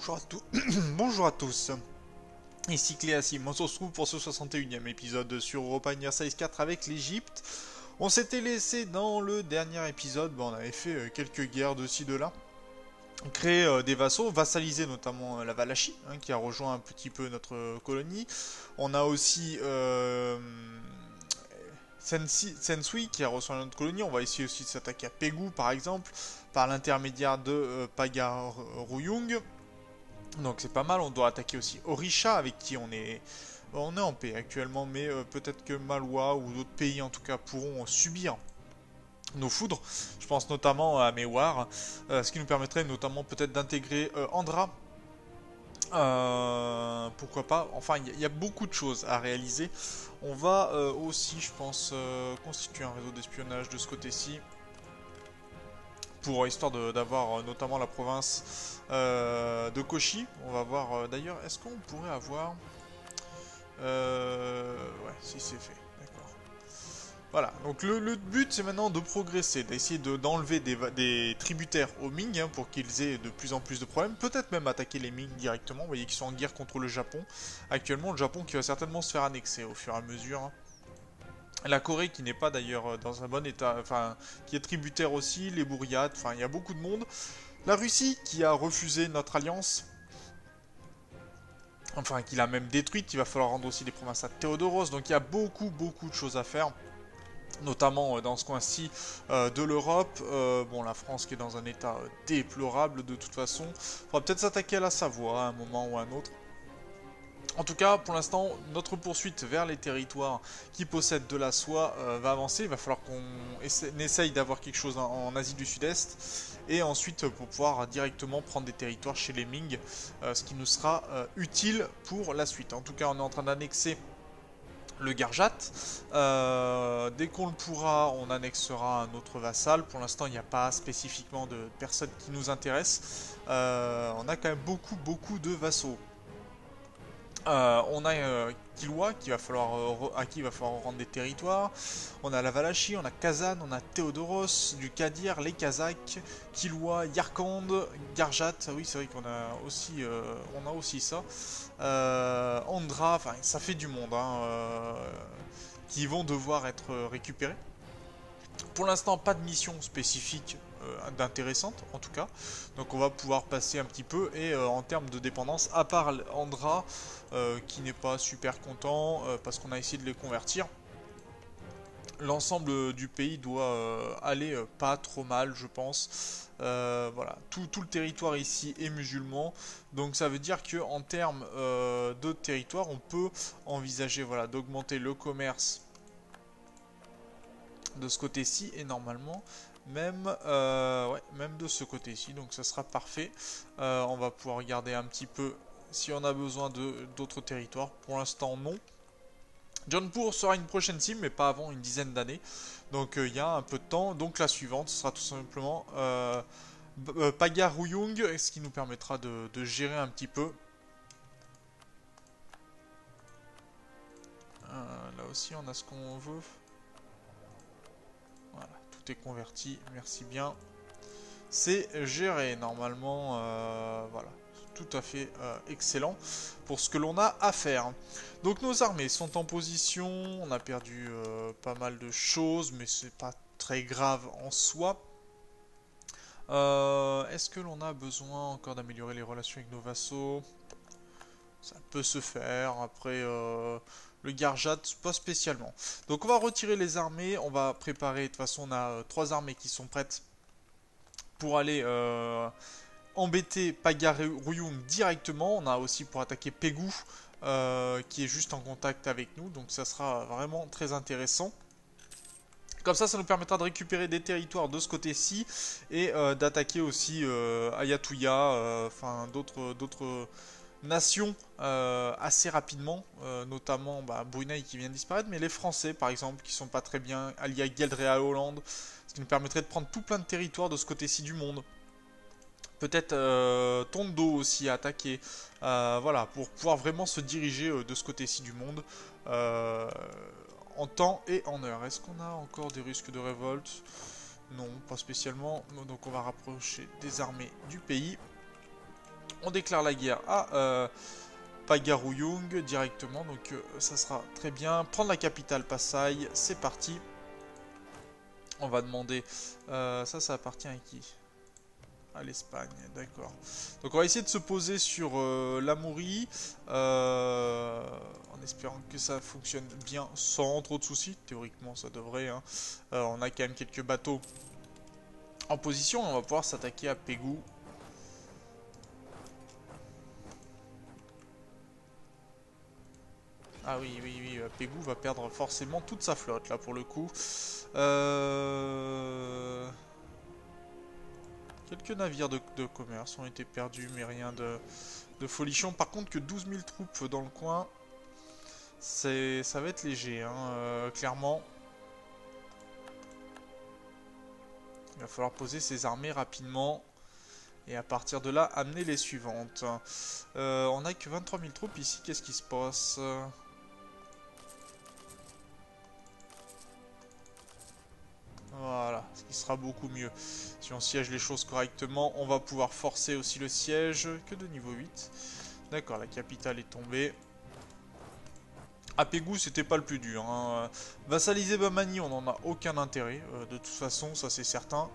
Bonjour à tous. Bonjour à tous. Ici Cléasim. On se retrouve pour ce 61e épisode sur Europa Universalis 4 avec l'Egypte. On s'était laissé dans le dernier épisode, on avait fait quelques guerres de ci de là. Créer des vassaux, vassaliser notamment la Valachie, qui a rejoint un petit peu notre colonie. On a aussi Sensui qui a rejoint notre colonie. On va essayer aussi de s'attaquer à Pegu par exemple, par l'intermédiaire de Pagaruyung. Donc c'est pas mal, on doit attaquer aussi Orisha avec qui on est en paix actuellement, mais peut-être que Malwa ou d'autres pays en tout cas pourront subir nos foudres. Je pense notamment à Mewar, ce qui nous permettrait notamment peut-être d'intégrer Andra. Pourquoi pas, enfin il y a beaucoup de choses à réaliser. On va aussi, je pense, constituer un réseau d'espionnage de ce côté-ci pour histoire d'avoir notamment la province de Koshi. On va voir d'ailleurs, est-ce qu'on pourrait avoir... ouais, si c'est fait, d'accord. Voilà, donc le but c'est maintenant de progresser, d'essayer d'enlever des tributaires aux Ming pour qu'ils aient de plus en plus de problèmes. Peut-être même attaquer les Ming directement, vous voyez qu'ils sont en guerre contre le Japon. Actuellement, le Japon qui va certainement se faire annexer au fur et à mesure. La Corée qui n'est pas d'ailleurs dans un bon état, enfin qui est tributaire aussi, les Bouriates, enfin il y a beaucoup de monde. La Russie qui a refusé notre alliance, enfin qui l'a même détruite, il va falloir rendre aussi des provinces à Théodoros, donc il y a beaucoup de choses à faire. Notamment dans ce coin-ci de l'Europe. Bon, la France qui est dans un état déplorable de toute façon. Il faudra peut-être s'attaquer à la Savoie à un moment ou à un autre. En tout cas, pour l'instant, notre poursuite vers les territoires qui possèdent de la soie va avancer. Il va falloir qu'on essaye d'avoir quelque chose en Asie du Sud-Est. Et ensuite, pour pouvoir directement prendre des territoires chez les Ming, ce qui nous sera utile pour la suite. En tout cas, on est en train d'annexer le Garjat. Dès qu'on le pourra, on annexera un autre vassal. Pour l'instant, il n'y a pas spécifiquement de personnes qui nous intéressent. On a quand même beaucoup de vassaux. On a Kilwa à qui il va falloir rendre des territoires. On a la Valachie, on a Kazan, on a Théodoros, du Kadir, les Kazakhs, Kilwa, Yarkand, Garjat. Ah oui, c'est vrai on a aussi ça. Andra, enfin ça fait du monde qui vont devoir être récupérés. Pour l'instant, pas de mission spécifique d'intéressante en tout cas. Donc on va pouvoir passer un petit peu et en termes de dépendance, à part Andra qui n'est pas super content parce qu'on a essayé de les convertir. L'ensemble du pays doit aller pas trop mal, je pense. Voilà, tout le territoire ici est musulman, donc ça veut dire que en termes de territoire, on peut envisager voilà d'augmenter le commerce de ce côté-ci et normalement même de ce côté-ci, donc ça sera parfait. On va pouvoir regarder un petit peu si on a besoin d'autres territoires. Pour l'instant non. Jaunpur sera une prochaine cible mais pas avant une dizaine d'années, donc il y a un peu de temps. Donc la suivante sera tout simplement Pagaruyung, ce qui nous permettra de gérer un petit peu. Là aussi on a ce qu'on veut. Voilà, tout est converti, merci bien. C'est géré normalement, voilà, tout à fait excellent pour ce que l'on a à faire. Donc nos armées sont en position, on a perdu pas mal de choses, mais c'est pas très grave en soi. Est-ce que l'on a besoin encore d'améliorer les relations avec nos vassaux? Ça peut se faire, après le Garjat, pas spécialement. Donc on va retirer les armées, on va préparer, de toute façon on a 3 armées qui sont prêtes pour aller embêter Pagaruyung directement. On a aussi pour attaquer Pegu qui est juste en contact avec nous, donc ça sera vraiment très intéressant. Comme ça nous permettra de récupérer des territoires de ce côté-ci et d'attaquer aussi Ayatouya, enfin d'autres nations assez rapidement, notamment Brunei qui vient de disparaître, mais les Français par exemple qui sont pas très bien alliés à Gueldre et à Hollande, ce qui nous permettrait de prendre tout plein de territoires de ce côté-ci du monde. Peut-être Tondo aussi à attaquer. Voilà, pour pouvoir vraiment se diriger de ce côté-ci du monde en temps et en heure. Est-ce qu'on a encore des risques de révolte? Non, pas spécialement. Donc on va rapprocher des armées du pays. On déclare la guerre à Pagaruyung directement, donc ça sera très bien. Prendre la capitale Pasai, c'est parti. On va demander... ça appartient à qui? À l'Espagne, d'accord. Donc on va essayer de se poser sur l'Amaury, en espérant que ça fonctionne bien sans trop de soucis. Théoriquement ça devrait, hein. On a quand même quelques bateaux en position, on va pouvoir s'attaquer à Pégou. Ah oui, oui, oui, Pégou va perdre forcément toute sa flotte là pour le coup. Quelques navires de commerce ont été perdus, mais rien de folichon. Par contre, que 12 000 troupes dans le coin, ça va être léger, hein, clairement. Il va falloir poser ses armées rapidement. Et à partir de là, amener les suivantes. On n'a que 23 000 troupes ici, qu'est-ce qui se passe? Voilà, ce qui sera beaucoup mieux. Si on siège les choses correctement, on va pouvoir forcer aussi le siège. Que de niveau 8. D'accord, la capitale est tombée. À Pégou, c'était pas le plus dur, hein. Vassaliser Bamani, on n'en a aucun intérêt. De toute façon, ça c'est certain.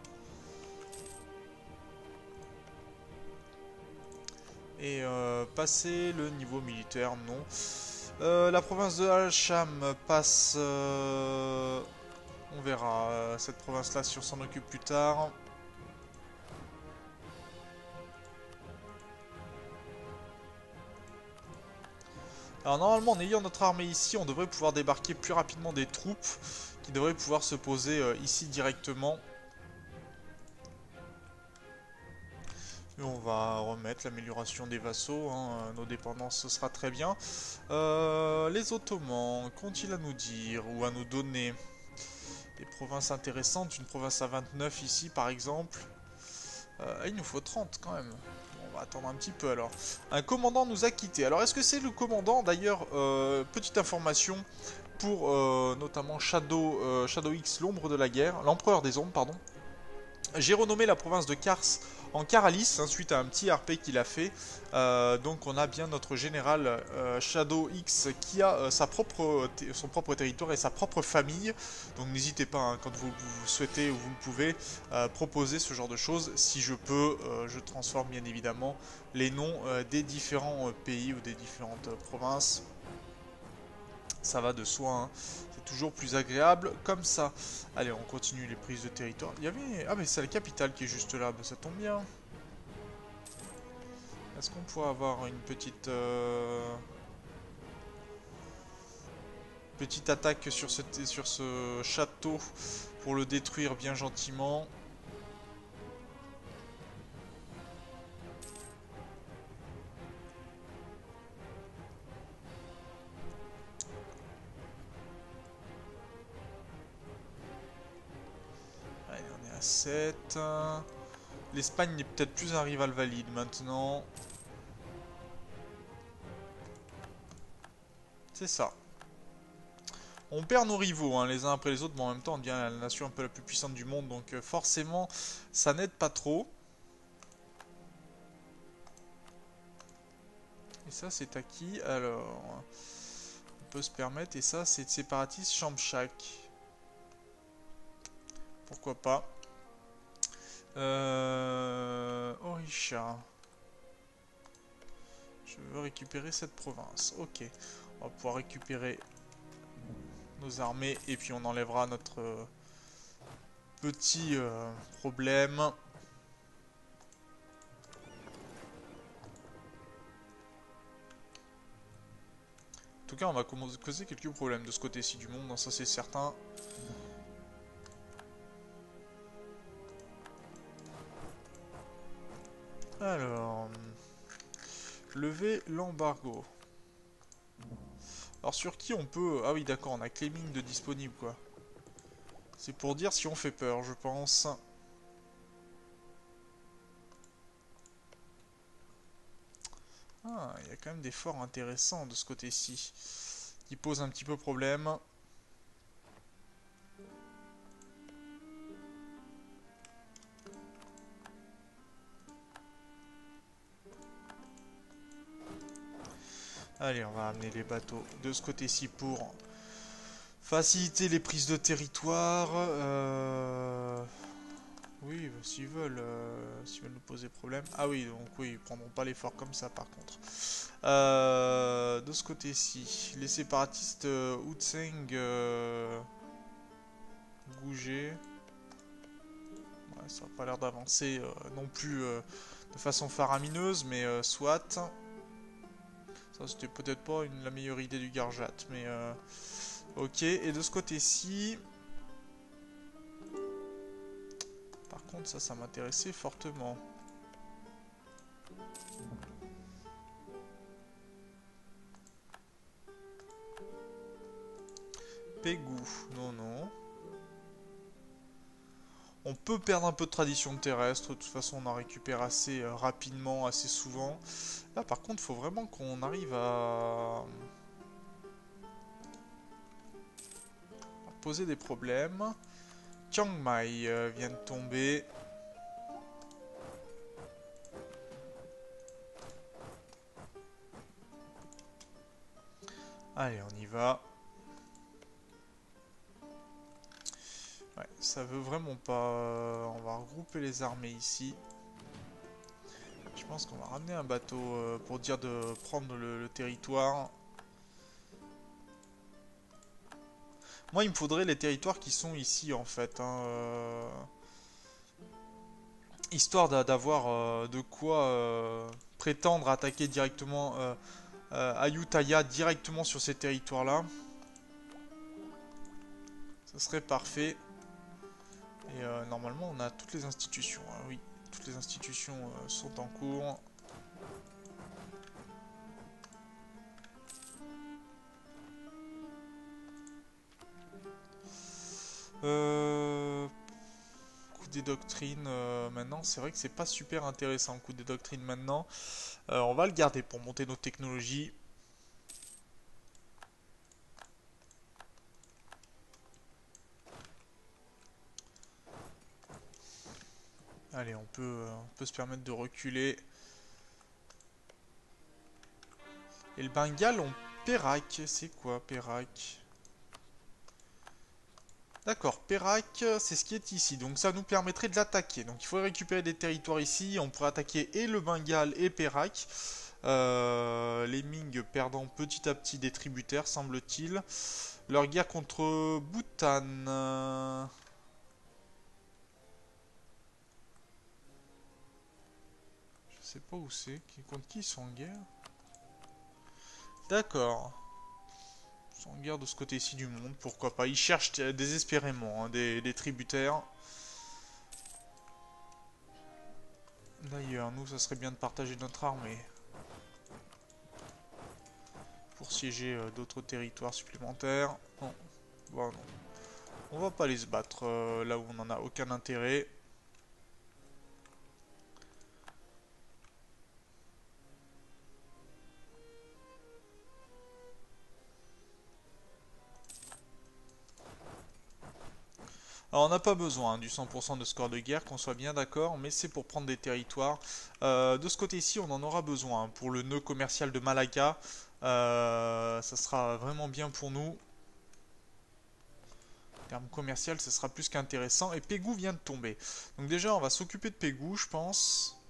Et passer le niveau militaire, non. La province de Al-Sham passe... on verra cette province-là si on s'en occupe plus tard. Alors normalement, en ayant notre armée ici, on devrait pouvoir débarquer plus rapidement des troupes qui devraient pouvoir se poser ici directement. Et on va remettre l'amélioration des vassaux, hein, nos dépendances, ce sera très bien. Les Ottomans, qu'ont-ils à nous dire ou à nous donner? Des provinces intéressantes, une province à 29 ici par exemple. Il nous faut 30 quand même. Bon, on va attendre un petit peu alors. Un commandant nous a quittés. Alors est-ce que c'est le commandant? D'ailleurs, petite information pour notamment Shadow X, l'ombre de la guerre, l'empereur des ombres, pardon. J'ai renommé la province de Kars en Caralis, hein, suite à un petit RP qu'il a fait. Donc on a bien notre général Shadow X qui a son propre territoire et sa propre famille. Donc n'hésitez pas, hein, quand vous souhaitez ou vous le pouvez, proposer ce genre de choses. Si je peux, je transforme bien évidemment les noms des différents pays ou des différentes provinces. Ça va de soi, hein. C'est toujours plus agréable comme ça. Allez, on continue les prises de territoire. Il y avait... Ah mais c'est la capitale qui est juste là, bah, ça tombe bien. Est-ce qu'on pourrait avoir une petite attaque sur ce château pour le détruire bien gentiment? Allez, on est à 7. L'Espagne n'est peut-être plus un rival valide maintenant. C'est ça. On perd nos rivaux, hein, les uns après les autres, mais en même temps on devient la nation un peu la plus puissante du monde, donc forcément ça n'aide pas trop. Et ça c'est à qui? Alors, on peut se permettre, et ça c'est séparatiste Shamshak. Pourquoi pas. Orisha. Je veux récupérer cette province. Ok. On va pouvoir récupérer nos armées et puis on enlèvera notre petit problème. En tout cas, on va causer quelques problèmes de ce côté-ci du monde, hein, ça c'est certain. Alors, lever l'embargo. Alors sur qui on peut... Ah oui d'accord, on a claiming de disponible quoi. C'est pour dire si on fait peur, je pense. Ah, il y a quand même des forts intéressants de ce côté-ci. Qui posent un petit peu problème. Allez, on va amener les bateaux de ce côté-ci pour faciliter les prises de territoire. Oui, s'ils veulent nous poser problème. Ah oui, donc oui, ils prendront pas l'effort comme ça par contre. De ce côté-ci, les séparatistes Hutseng Gougé. Ouais, ça n'a pas l'air d'avancer non plus de façon faramineuse, mais soit. Ça, c'était peut-être pas la meilleure idée du Garjat, mais ok. Et de ce côté-ci, par contre, ça m'intéressait fortement. Pégou, non, non. On peut perdre un peu de tradition terrestre, de toute façon on en récupère assez rapidement, assez souvent. Là par contre, il faut vraiment qu'on arrive à poser des problèmes. Chiang Mai vient de tomber. Allez, on y va. Ouais, ça veut vraiment pas. On va regrouper les armées ici. Je pense qu'on va ramener un bateau pour dire de prendre le territoire. Moi, il me faudrait les territoires qui sont ici, en fait. Hein, histoire d'avoir de quoi prétendre attaquer directement Ayutthaya directement sur ces territoires-là. Ça serait parfait. Et normalement, on a toutes les institutions. Hein, oui, toutes les institutions sont en cours. Coup des doctrines maintenant, c'est vrai que c'est pas super intéressant le coup des doctrines maintenant. On va le garder pour monter nos technologies. Allez, on peut se permettre de reculer. Et le Bengale, on Perak. C'est quoi Perak? D'accord, Perak, c'est ce qui est ici. Donc ça nous permettrait de l'attaquer. Donc il faut récupérer des territoires ici. On pourrait attaquer et le Bengale et Perak. Les Ming perdant petit à petit des tributaires, semble-t-il. Leur guerre contre Bhutan. Je sais pas où c'est. Contre qui ils sont en guerre? D'accord. Ils sont en guerre de ce côté-ci du monde, pourquoi pas. Ils cherchent désespérément hein, des tributaires. D'ailleurs, nous, ça serait bien de partager notre armée pour siéger d'autres territoires supplémentaires. Non, bon, non. On va pas aller se battre là où on n'en a aucun intérêt. Alors on n'a pas besoin hein, du 100% de score de guerre, qu'on soit bien d'accord, mais c'est pour prendre des territoires. De ce côté-ci, on en aura besoin hein, pour le nœud commercial de Malaga. Ça sera vraiment bien pour nous. En termes commercial, ça sera plus qu'intéressant. Et Pégou vient de tomber. Donc déjà, on va s'occuper de Pégou, je pense.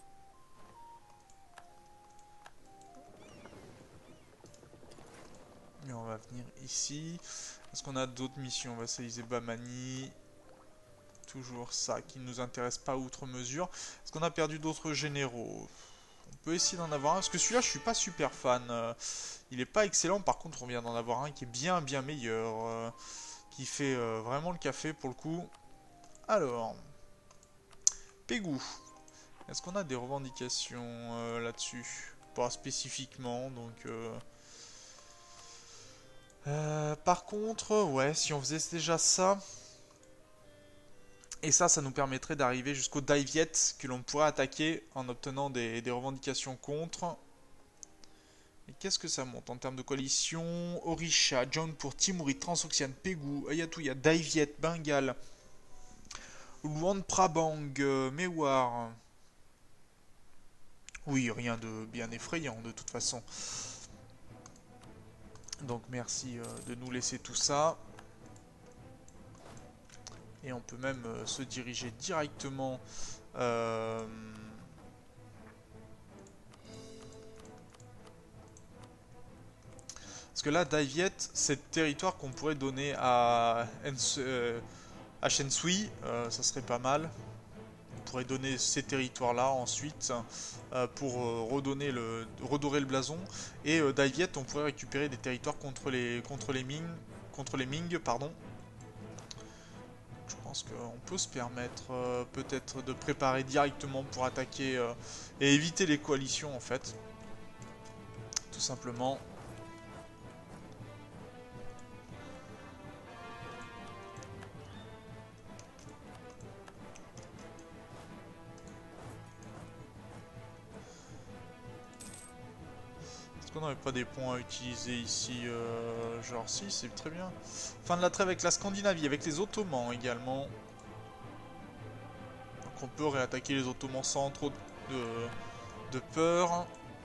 Et on va venir ici. Est-ce qu'on a d'autres missions? On va vassaliser Bamani. Toujours ça qui ne nous intéresse pas outre mesure. Est-ce qu'on a perdu d'autres généraux? On peut essayer d'en avoir un. Parce que celui-là, je suis pas super fan. Il est pas excellent. Par contre, on vient d'en avoir un qui est bien meilleur. Qui fait vraiment le café pour le coup. Alors, Pégou. Est-ce qu'on a des revendications là-dessus? Pas spécifiquement, donc... par contre, ouais, si on faisait déjà ça... Et ça nous permettrait d'arriver jusqu'au Daiviet que l'on pourrait attaquer en obtenant des revendications contre. Et qu'est-ce que ça monte en termes de coalition? Orisha, Jaunpur, Timurid, Transoxiane, Pégou, Ayatouya, Daiviet, Bengale, Luang Prabang, Mewar. Oui, rien de bien effrayant de toute façon. Donc merci de nous laisser tout ça. Et on peut même se diriger directement parce que là, Daiviet, c'est le territoire qu'on pourrait donner à Shensui, ça serait pas mal. On pourrait donner ces territoires-là ensuite pour redorer le blason. Et Daiviet, on pourrait récupérer des territoires contre les Ming, pardon. Je pense qu'on peut se permettre peut-être de préparer directement pour attaquer et éviter les coalitions en fait. Tout simplement. Est-ce qu'on n'aurait pas des points à utiliser ici genre si, c'est très bien. Fin de la trêve avec la Scandinavie, avec les Ottomans également. Donc on peut réattaquer les Ottomans sans trop de peur.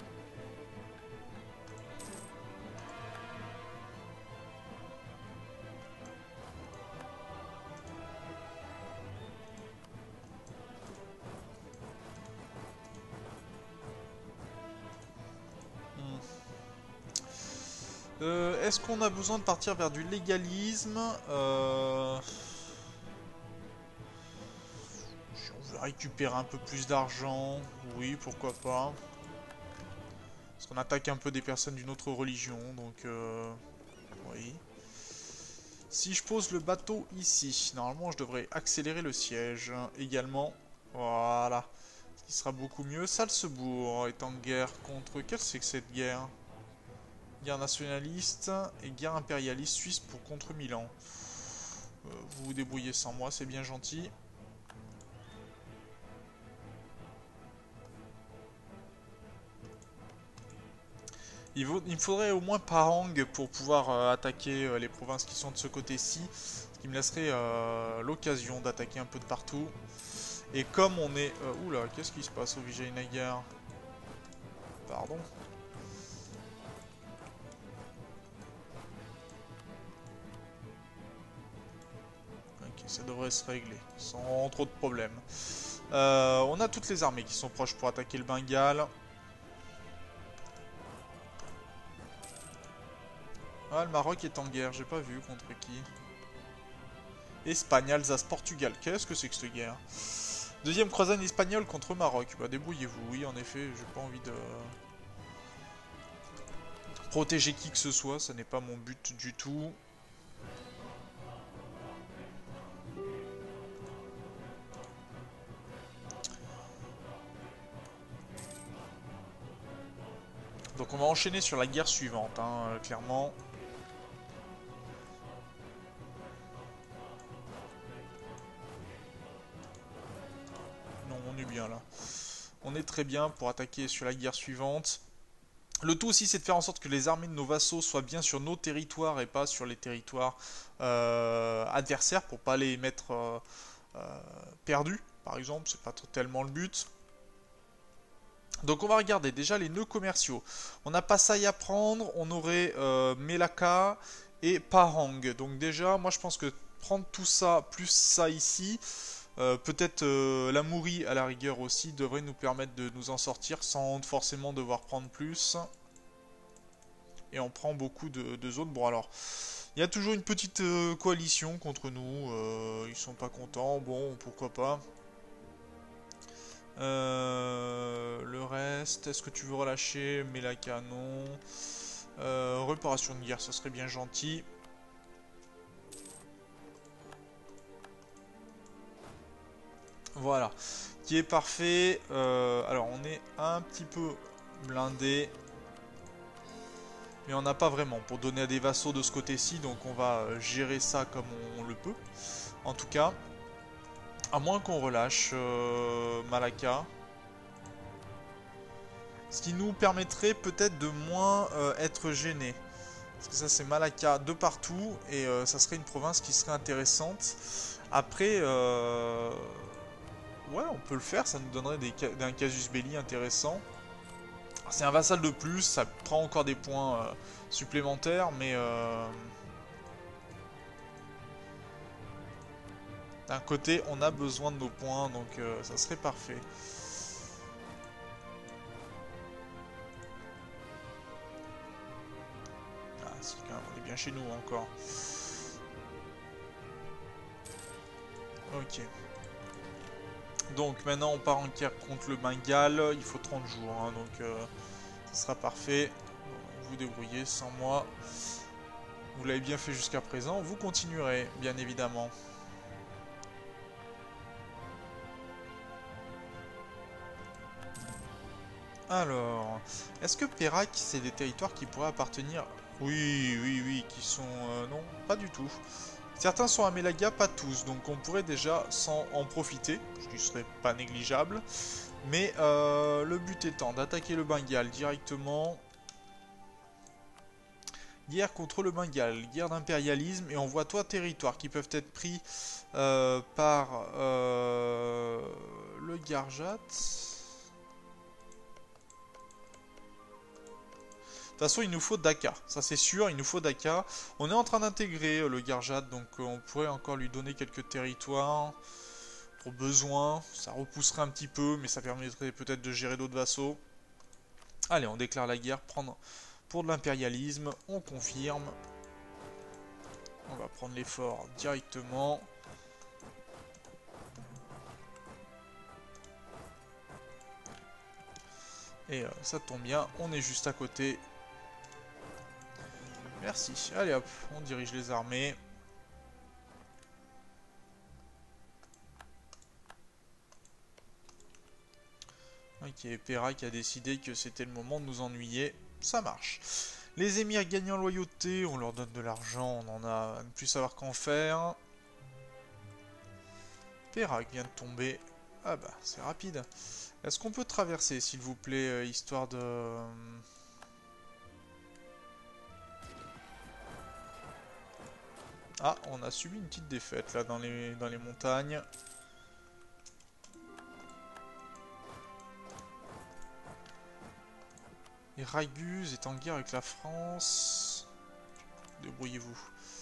Est-ce qu'on a besoin de partir vers du légalisme Si on veut récupérer un peu plus d'argent, oui, pourquoi pas. Parce qu'on attaque un peu des personnes d'une autre religion, donc oui. Si je pose le bateau ici, normalement je devrais accélérer le siège également. Voilà. Ce qui sera beaucoup mieux. Salzbourg est en guerre contre... Quelle c'est que cette guerre? Guerre nationaliste et guerre impérialiste suisse contre Milan. Vous vous débrouillez sans moi, c'est bien gentil. Il me faudrait au moins Pahang pour pouvoir attaquer les provinces qui sont de ce côté-ci. Ce qui me laisserait l'occasion d'attaquer un peu de partout. Et comme on est... oula, qu'est-ce qui se passe au Vijayanagar? Pardon. Ok, ça devrait se régler sans trop de problèmes. On a toutes les armées qui sont proches pour attaquer le Bengale. Ah, le Maroc est en guerre, j'ai pas vu contre qui. Espagne, Alsace, Portugal. Qu'est-ce que c'est que cette guerre? Deuxième croisade espagnole contre Maroc. Bah débrouillez-vous, oui en effet, j'ai pas envie de protéger qui que ce soit, ça n'est pas mon but du tout. Donc on va enchaîner sur la guerre suivante, hein, clairement. Non, on est bien là. On est très bien pour attaquer sur la guerre suivante. Le tout aussi, c'est de faire en sorte que les armées de nos vassaux soient bien sur nos territoires et pas sur les territoires adversaires pour pas les mettre perdus, par exemple. C'est pas tellement le but. Donc on va regarder déjà les nœuds commerciaux. On n'a pas ça à prendre, on aurait Melaka et Pahang. Donc déjà, moi je pense que prendre tout ça, plus ça ici, peut-être la Mourie à la rigueur aussi, devrait nous permettre de nous en sortir sans forcément devoir prendre plus. Et on prend beaucoup de zones. Bon alors, il y a toujours une petite coalition contre nous, ils sont pas contents, bon pourquoi pas. Le reste, est-ce que tu veux relâcher Melaka? Non. Réparation de guerre, ça serait bien gentil. Voilà, qui est parfait. Alors on est un petit peu blindé, mais on n'a pas vraiment pour donner à des vassaux de ce côté-ci, donc on va gérer ça comme on le peut. En tout cas, à moins qu'on relâche Malacca. Ce qui nous permettrait peut-être de moins être gêné. Parce que ça c'est Malacca de partout et ça serait une province qui serait intéressante. Après, ouais on peut le faire, ça nous donnerait un casus belli intéressant. C'est un vassal de plus, ça prend encore des points supplémentaires, mais d'un côté, on a besoin de nos points, donc ça serait parfait. Ah, si, quand même, on est bien chez nous encore. Ok. Donc maintenant, on part en guerre contre le Bengale. Il faut 30 jours, hein, donc ça sera parfait. Vous vous débrouillez sans moi. Vous l'avez bien fait jusqu'à présent. Vous continuerez, bien évidemment. Alors, est-ce que Perak, c'est des territoires qui pourraient appartenir... Oui, oui, oui, qui sont... non, pas du tout. Certains sont à Melaga, pas tous, donc on pourrait déjà en profiter, ce qui serait pas négligeable. Mais le but étant d'attaquer le Bengale directement. Guerre contre le Bengale, guerre d'impérialisme, et on voit trois territoires qui peuvent être pris par le Garjat. De toute façon, il nous faut Dhaka, ça c'est sûr, il nous faut Dhaka. On est en train d'intégrer le Garjat, donc on pourrait encore lui donner quelques territoires pour besoin. Ça repousserait un petit peu, mais ça permettrait peut-être de gérer d'autres vassaux. Allez, on déclare la guerre, prendre pour de l'impérialisme, on confirme. On va prendre l'effort directement. Et ça tombe bien, on est juste à côté. Merci. Allez hop, on dirige les armées. Ok, Perak a décidé que c'était le moment de nous ennuyer. Ça marche. Les émirs gagnent en loyauté, on leur donne de l'argent, on en a à ne plus savoir qu'en faire. Perak vient de tomber. Ah bah, c'est rapide. Est-ce qu'on peut traverser, s'il vous plaît, histoire de... Ah, on a subi une petite défaite, là, dans les montagnes. Et Raguse est en guerre avec la France. Débrouillez-vous.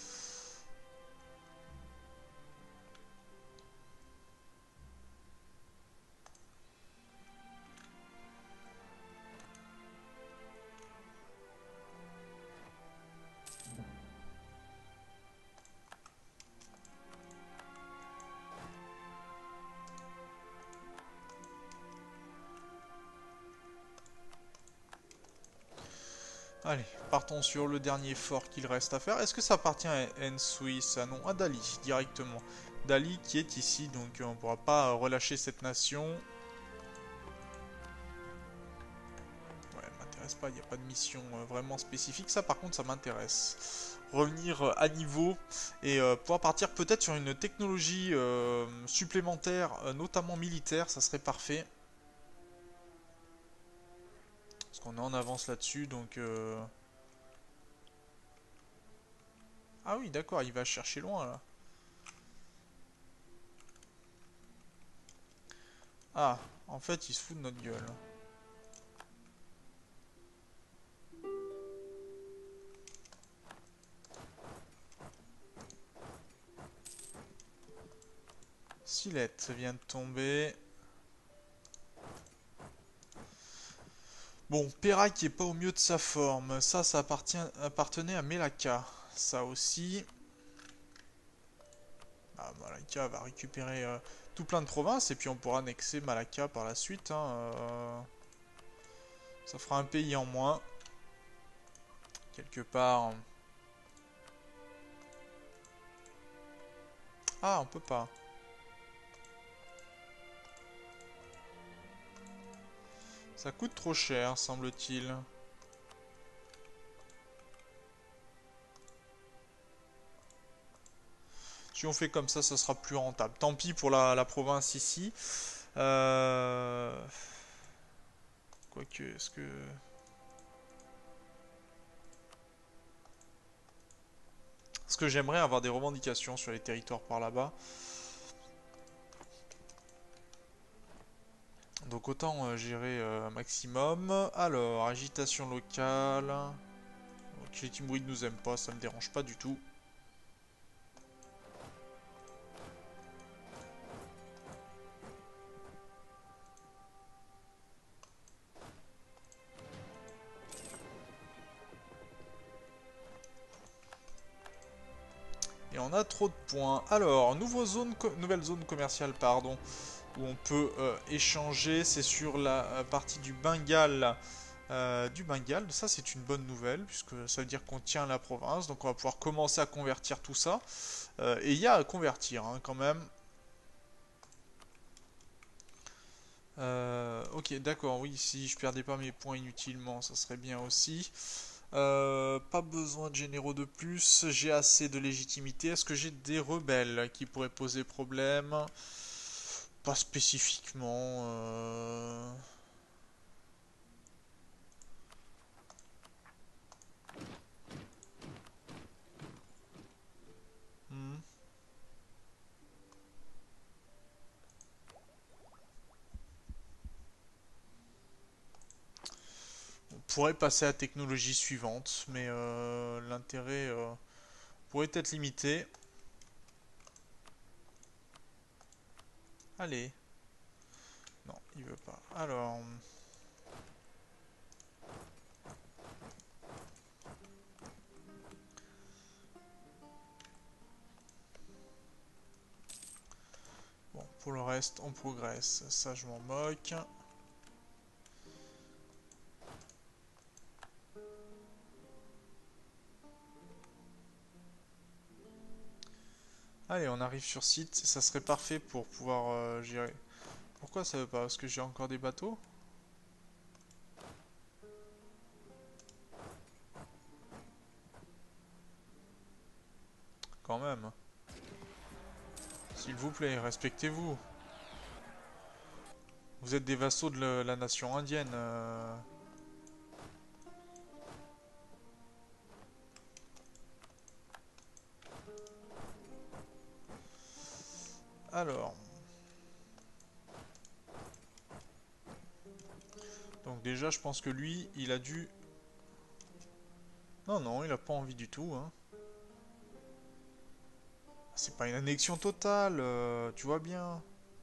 Allez, partons sur le dernier fort qu'il reste à faire. Est-ce que ça appartient à Suisse? Ah non, à Dali, directement. Dali qui est ici, donc on ne pourra pas relâcher cette nation. Ouais, m'intéresse pas, il n'y a pas de mission vraiment spécifique. Ça par contre, ça m'intéresse. Revenir à niveau et pouvoir partir peut-être sur une technologie supplémentaire, notamment militaire, ça serait parfait. Parce qu'on est en avance là-dessus, donc... Ah oui, d'accord, il va chercher loin, là. Ah, en fait, il se fout de notre gueule. Silette vient de tomber. Bon, Perak qui est pas au mieux de sa forme. Ça appartenait à Melaka. Ça aussi. Ah, Malacca va récupérer tout plein de provinces et puis on pourra annexer Malacca par la suite, hein, ça fera un pays en moins. Quelque part. Ah, on peut pas. Ça coûte trop cher, semble-t-il. Si on fait comme ça sera plus rentable. Tant pis pour la province ici. Quoique, est-ce que... Est-ce que j'aimerais avoir des revendications sur les territoires par là-bas. donc autant gérer un maximum. Alors, agitation locale. Ok, les Team Breed nous aiment pas, ça me dérange pas du tout. Et on a trop de points. Alors, nouvelle zone commerciale, pardon, où on peut échanger. C'est sur la partie du Bengale. Du Bengale, ça c'est une bonne nouvelle, puisque ça veut dire qu'on tient la province. Donc on va pouvoir commencer à convertir tout ça. Et il y a à convertir hein, quand même. Ok, d'accord, oui, si je perdais pas mes points inutilement, ça serait bien aussi. Pas besoin de généraux de plus, j'ai assez de légitimité. Est-ce que j'ai des rebelles qui pourraient poser problème? Pas spécifiquement. Hmm. On pourrait passer à la technologie suivante, mais l'intérêt pourrait être limité. Allez. Non, il veut pas. Alors, bon, pour le reste, on progresse. Ça, je m'en moque. Allez, on arrive sur site. Ça serait parfait pour pouvoir gérer. Pourquoi ça veut pas? Parce que j'ai encore des bateaux? Quand même. S'il vous plaît, respectez-vous. Vous êtes des vassaux de la nation indienne. Alors. Donc déjà, je pense que lui, il a dû... Non, non, il a pas envie du tout. Hein. C'est pas une annexion totale, tu vois bien.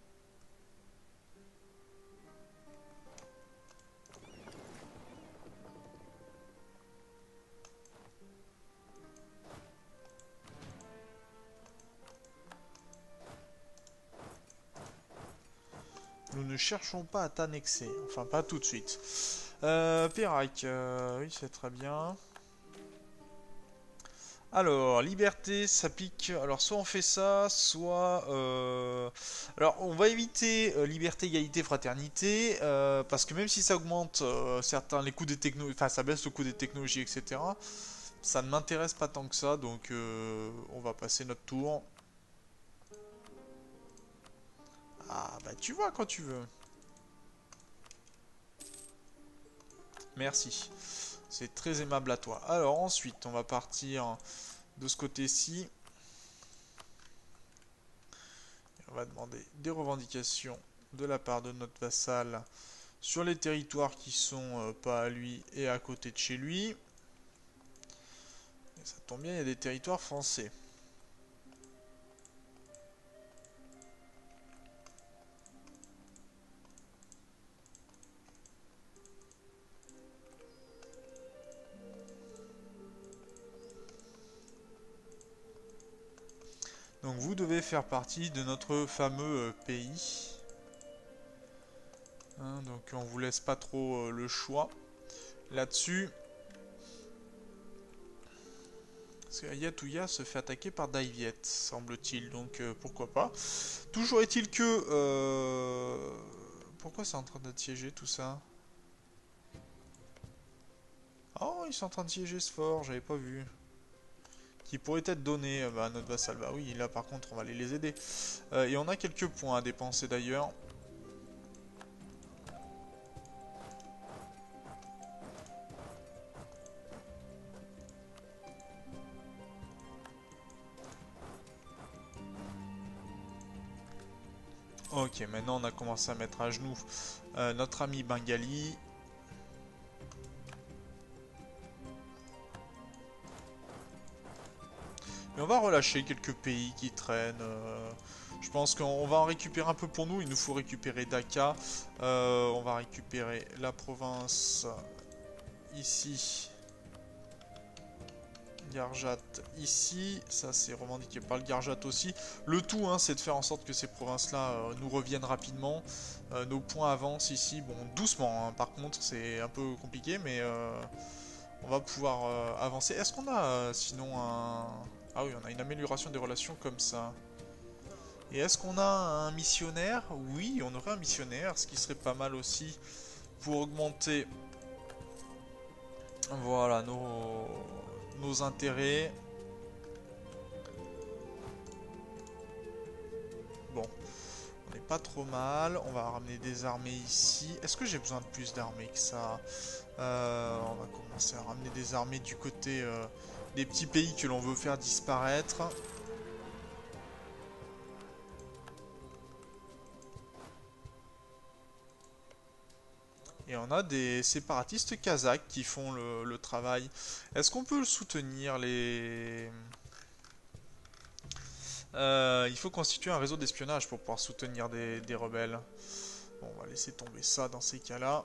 Nous ne cherchons pas à t'annexer. Enfin, pas tout de suite. Pirac, oui, c'est très bien. Alors, liberté, ça pique. Alors, soit on fait ça, soit... Alors, on va éviter liberté, égalité, fraternité, parce que même si ça augmente certains les coûts des technologies, enfin, ça baisse le coût des technologies, etc. Ça ne m'intéresse pas tant que ça, donc on va passer notre tour. Ah, bah tu vois quand tu veux. Merci. C'est très aimable à toi. Alors ensuite, on va partir de ce côté-ci. On va demander des revendications de la part de notre vassal sur les territoires qui sont pas à lui et à côté de chez lui. Et ça tombe bien, il y a des territoires français. Donc vous devez faire partie de notre fameux pays. Hein, donc on vous laisse pas trop le choix là-dessus. Parce que Ayatouya se fait attaquer par Daiviet, semble-t-il, donc pourquoi pas. Toujours est-il que... Pourquoi c'est en train d'être siégé tout ça? Oh, ils sont en train de siéger ce fort, j'avais pas vu. Qui pourrait être donné bah, à notre vassal. Bah oui, là par contre, on va aller les aider. Et on a quelques points à dépenser d'ailleurs. Ok, maintenant on a commencé à mettre à genoux notre ami Bengali. Mais on va relâcher quelques pays qui traînent. Je pense qu'on va en récupérer un peu pour nous. Il nous faut récupérer Dhaka. On va récupérer la province ici. Garjat ici. Ça, c'est revendiqué par le Garjat aussi. Le tout, hein, c'est de faire en sorte que ces provinces-là nous reviennent rapidement. Nos points avancent ici. Bon, doucement, hein. Par contre, c'est un peu compliqué, mais on va pouvoir avancer. Est-ce qu'on a sinon un... Ah oui, on a une amélioration des relations comme ça. Et est-ce qu'on a un missionnaire? Oui, on aurait un missionnaire, ce qui serait pas mal aussi pour augmenter, voilà, nos intérêts. Bon, on n'est pas trop mal. On va ramener des armées ici. Est-ce que j'ai besoin de plus d'armées que ça? On va commencer à ramener des armées du côté des petits pays que l'on veut faire disparaître. Et on a des séparatistes kazakhs qui font le travail. Est-ce qu'on peut soutenir les... il faut constituer un réseau d'espionnage pour pouvoir soutenir des rebelles. Bon, on va laisser tomber ça dans ces cas-là.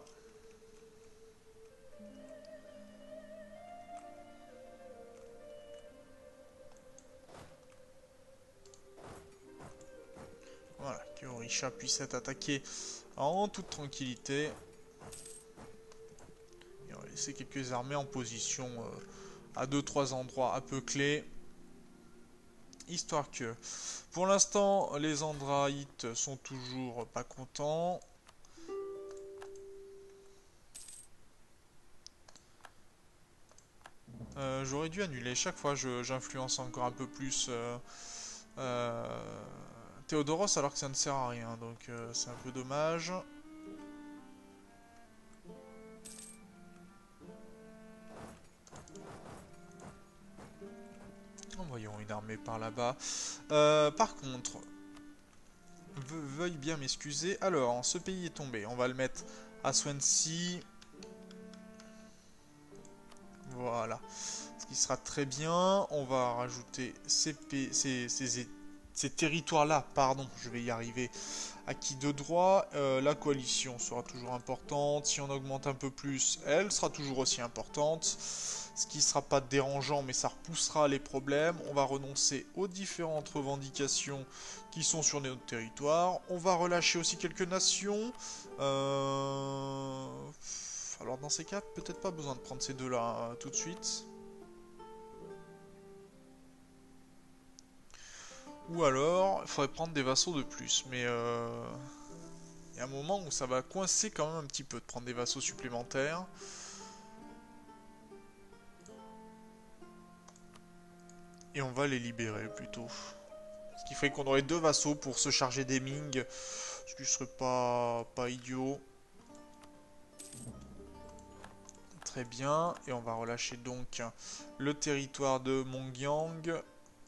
Voilà, que Orisha puisse être attaqué en toute tranquillité. Et on va laisser quelques armées en position à 2-3 endroits un peu clés. Histoire que... Pour l'instant, les Andraïtes sont toujours pas contents. J'aurais dû annuler. Chaque fois, j'influence encore un peu plus Théodoros alors que ça ne sert à rien. Donc, c'est un peu dommage. Envoyons une armée par là-bas. Par contre, veuille bien m'excuser. Alors, ce pays est tombé. On va le mettre à Swansea. Voilà. Ce qui sera très bien. On va rajouter ces territoires-là, pardon, je vais y arriver, acquis de droit. La coalition sera toujours importante. Si on augmente un peu plus, elle sera toujours aussi importante. Ce qui ne sera pas dérangeant, mais ça repoussera les problèmes. On va renoncer aux différentes revendications qui sont sur notre territoire. On va relâcher aussi quelques nations. Alors dans ces cas, peut-être pas besoin de prendre ces deux-là tout de suite. Ou alors, il faudrait prendre des vassaux de plus. Mais il y a un moment où ça va coincer quand même un petit peu de prendre des vassaux supplémentaires. Et on va les libérer plutôt. Ce qui ferait qu'on aurait deux vassaux pour se charger des Ming. Ce qui serait pas idiot. Très bien. Et on va relâcher donc le territoire de Mongyang.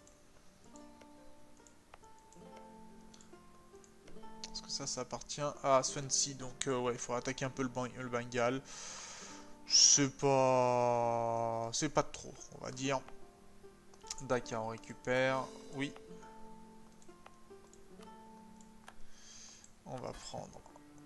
Parce que ça appartient à Swansea. Donc ouais, il faut attaquer un peu le Bengale. C'est pas de trop, on va dire. Dakar, on récupère. Oui. On va prendre.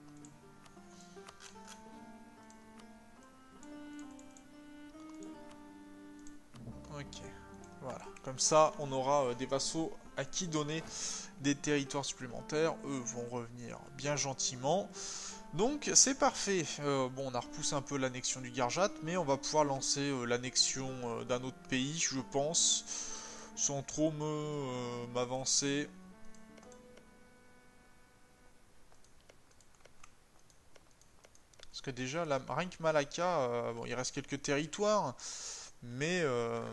Ok. Voilà. Comme ça, on aura des vassaux à qui donner des territoires supplémentaires. Eux vont revenir bien gentiment. Donc c'est parfait. Bon, on a repoussé un peu l'annexion du Garjat, mais on va pouvoir lancer l'annexion d'un autre pays, je pense, sans trop m'avancer. Parce que déjà, rien que Malacca, bon, il reste quelques territoires, mais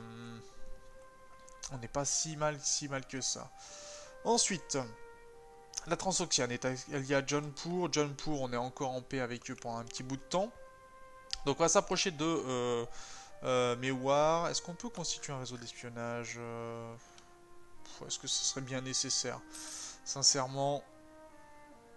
on n'est pas si mal que ça. Ensuite, la Transoxiane est alliée à Jaunpur. Jaunpur, on est encore en paix avec eux pendant un petit bout de temps. Donc on va s'approcher de Mewar. Est-ce qu'on peut constituer un réseau d'espionnage Est-ce que ce serait bien nécessaire? Sincèrement,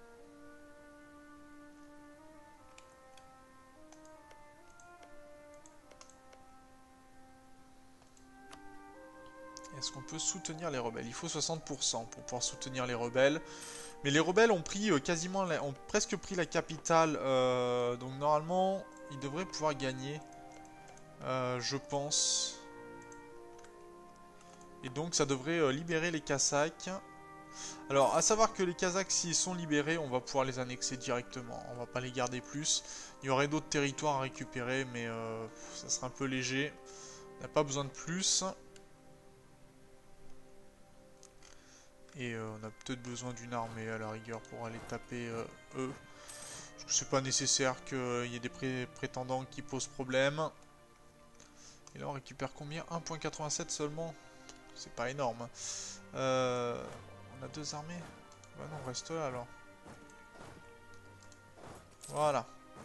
Est-ce qu'on peut soutenir les rebelles? Il faut 60% pour pouvoir soutenir les rebelles. Mais les rebelles ont pris ont presque pris la capitale. Donc normalement, ils devraient pouvoir gagner. Je pense. Et donc ça devrait libérer les Kazakhs. Alors, à savoir que les Kazakhs, s'ils sont libérés, on va pouvoir les annexer directement. On va pas les garder plus. Il y aurait d'autres territoires à récupérer, mais ça sera un peu léger. On n'a pas besoin de plus. Et on a peut-être besoin d'une armée à la rigueur pour aller taper eux. C'est pas nécessaire qu'il y ait des prétendants qui posent problème. Et là on récupère combien? 1,87 seulement. C'est pas énorme. On a 2 armées. Bah non, reste là alors. Voilà.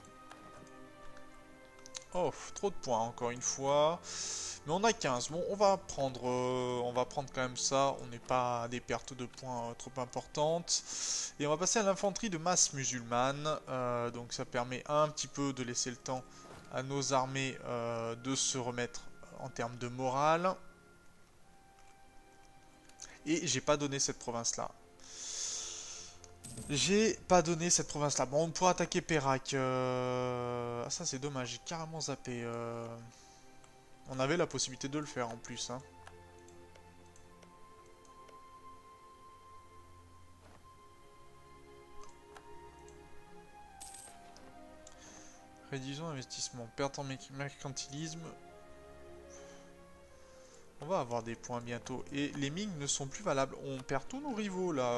Oh, trop de points encore une fois. Mais on a 15. Bon, on va prendre quand même ça. On n'est pas à des pertes de points trop importantes. Et on va passer à l'infanterie de masse musulmane. Donc ça permet un petit peu de laisser le temps à nos armées de se remettre en termes de morale. Et j'ai pas donné cette province-là. J'ai pas donné cette province-là. Bon, on pourra attaquer Perak. Ah, ça c'est dommage, j'ai carrément zappé. On avait la possibilité de le faire en plus. Hein. Réduisons l'investissement. Perte en mercantilisme. On va avoir des points bientôt. Et les mines ne sont plus valables. On perd tous nos rivaux là.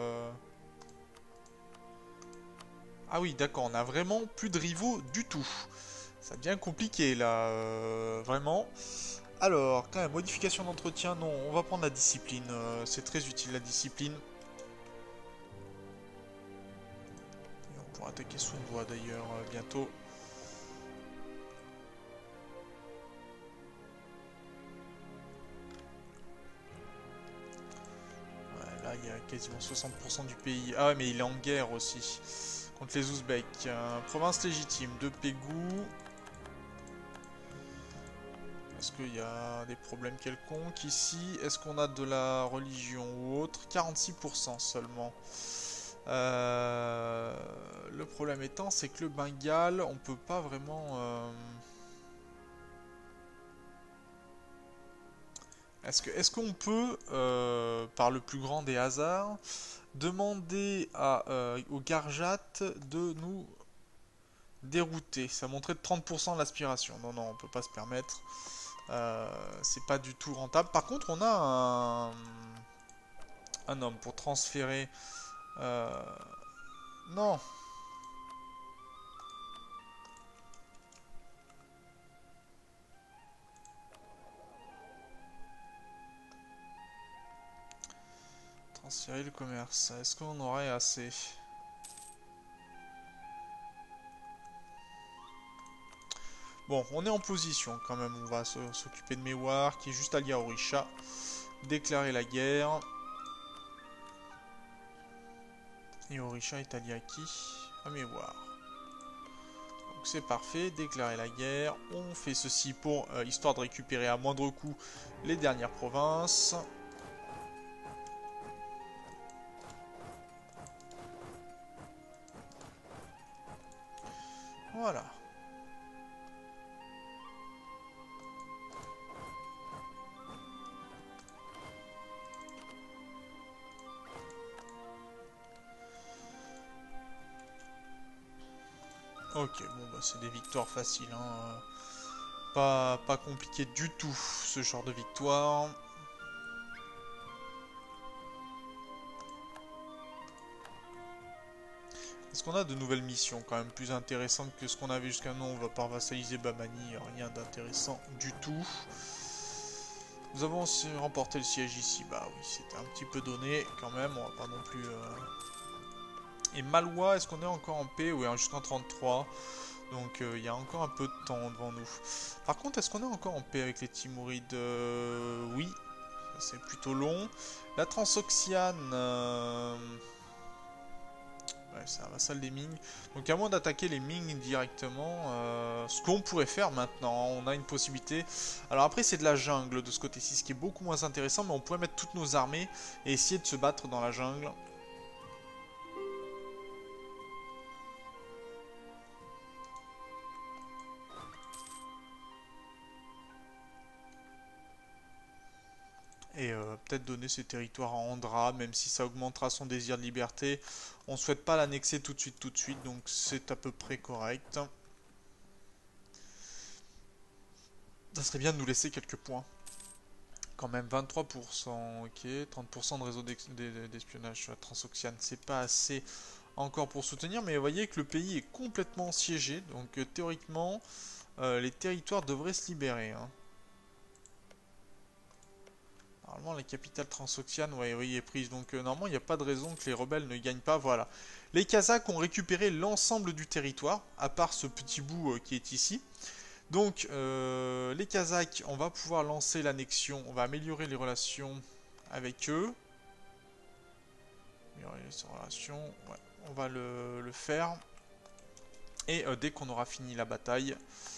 Ah oui, d'accord. On a vraiment plus de rivaux du tout. Ça devient compliqué là. Vraiment. Alors, quand même, modification d'entretien, non, on va prendre la discipline. C'est très utile la discipline. Et on pourra attaquer Sunwa d'ailleurs bientôt. Ouais, là, il y a quasiment 60% du pays. Ah ouais, mais il est en guerre aussi. Contre les Ouzbeks. Province légitime de Pégou. Est-ce qu'il y a des problèmes quelconques ici? Est-ce qu'on a de la religion ou autre? 46% seulement. Le problème étant, c'est que le Bengale, on peut pas vraiment... Est-ce qu'on peut, par le plus grand des hasards, demander au Garjat de nous dérouter? Ça montrait de 30% l'aspiration. Non, non, on peut pas se permettre. C'est pas du tout rentable. Par contre, on a un homme pour transférer... non. Transférer le commerce. Est-ce qu'on aurait assez? Bon, on est en position quand même. On va s'occuper de Mewar, qui est juste allié à Orisha. Déclarer la guerre. Et Orisha est allié à qui? À Mewar. Donc c'est parfait. Déclarer la guerre. On fait ceci pour histoire de récupérer à moindre coût les dernières provinces. Voilà. Ok, bon bah c'est des victoires faciles, hein. Pas compliqué du tout ce genre de victoire. Est-ce qu'on a de nouvelles missions quand même plus intéressantes que ce qu'on avait jusqu'à maintenant? On va pas vassaliser Bamani, rien d'intéressant du tout. Nous avons aussi remporté le siège ici, bah oui c'était un petit peu donné quand même, on va pas non plus... Et Malwa, est-ce qu'on est encore en paix? Oui, hein, jusqu'en 33. Donc il y a encore un peu de temps devant nous. Par contre, est-ce qu'on est encore en paix avec les Timourides? Oui, c'est plutôt long. La Transoxiane, Ouais, c'est un vassal des Ming. Donc à moins d'attaquer les Ming directement, ce qu'on pourrait faire maintenant, on a une possibilité. Alors après c'est de la jungle de ce côté-ci, ce qui est beaucoup moins intéressant, mais on pourrait mettre toutes nos armées et essayer de se battre dans la jungle. Et peut-être donner ses territoires à Andra, même si ça augmentera son désir de liberté. On ne souhaite pas l'annexer tout de suite, donc c'est à peu près correct. Ça serait bien de nous laisser quelques points. Quand même 23%, ok, 30% de réseau d'espionnage sur la Transoxiane, c'est pas assez encore pour soutenir, mais vous voyez que le pays est complètement siégé, donc théoriquement, les territoires devraient se libérer. Hein. Normalement, la capitale transoxiane, ouais, oui, est prise. Donc, normalement, il n'y a pas de raison que les rebelles ne gagnent pas. Voilà. Les Kazakhs ont récupéré l'ensemble du territoire, à part ce petit bout qui est ici. Donc, les Kazakhs, on va pouvoir lancer l'annexion. On va améliorer les relations avec eux. Améliorer les relations. Ouais, on va le faire. Et dès qu'on aura fini la bataille,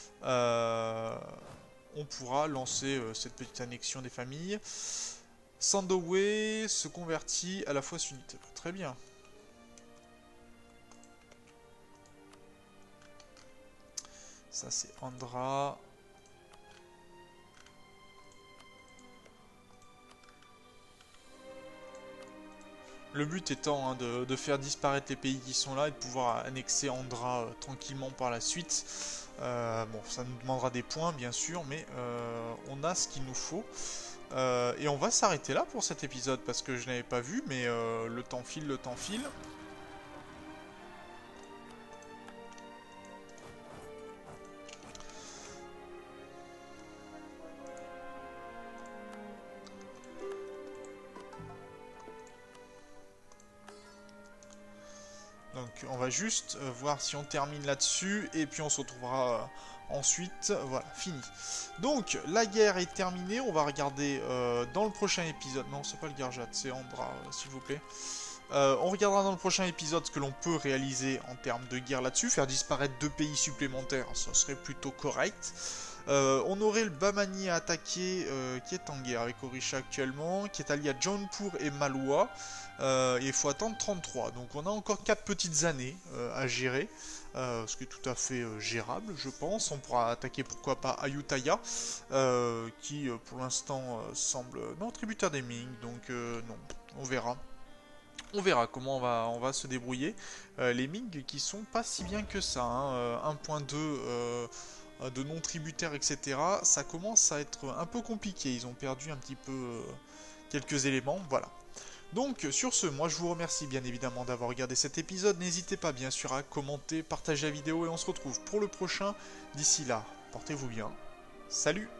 on pourra lancer cette petite annexion des familles. Sandowe se convertit à la foi sunnite. Très bien. Ça c'est Andra. Le but étant de faire disparaître les pays qui sont là et de pouvoir annexer Andra tranquillement par la suite. Bon, ça nous demandera des points bien sûr, mais on a ce qu'il nous faut. Et on va s'arrêter là pour cet épisode parce que je n'avais pas vu, mais le temps file, le temps file. Donc on va juste voir si on termine là-dessus et puis on se retrouvera ensuite. Voilà, fini. Donc la guerre est terminée, on va regarder dans le prochain épisode. Non, c'est pas le Garjat, c'est Andra, s'il vous plaît. On regardera dans le prochain épisode ce que l'on peut réaliser en termes de guerre là-dessus. Faire disparaître 2 pays supplémentaires, ça serait plutôt correct. On aurait le Bamani à attaquer, qui est en guerre avec Orisha actuellement, qui est allié à Jaunpur et Malwa. Et il faut attendre 33. Donc on a encore 4 petites années à gérer. Ce qui est tout à fait gérable, je pense. On pourra attaquer pourquoi pas Ayutthaya, qui pour l'instant semble non tributaire des Ming. Donc non, on verra. On verra comment on va se débrouiller. Les Ming qui sont pas si bien que ça. Hein. 1.2 de non tributaires, etc. Ça commence à être un peu compliqué. Ils ont perdu un petit peu quelques éléments. Voilà. Donc sur ce, moi je vous remercie bien évidemment d'avoir regardé cet épisode. N'hésitez pas bien sûr à commenter, partager la vidéo et on se retrouve pour le prochain. D'ici là, portez-vous bien. Salut!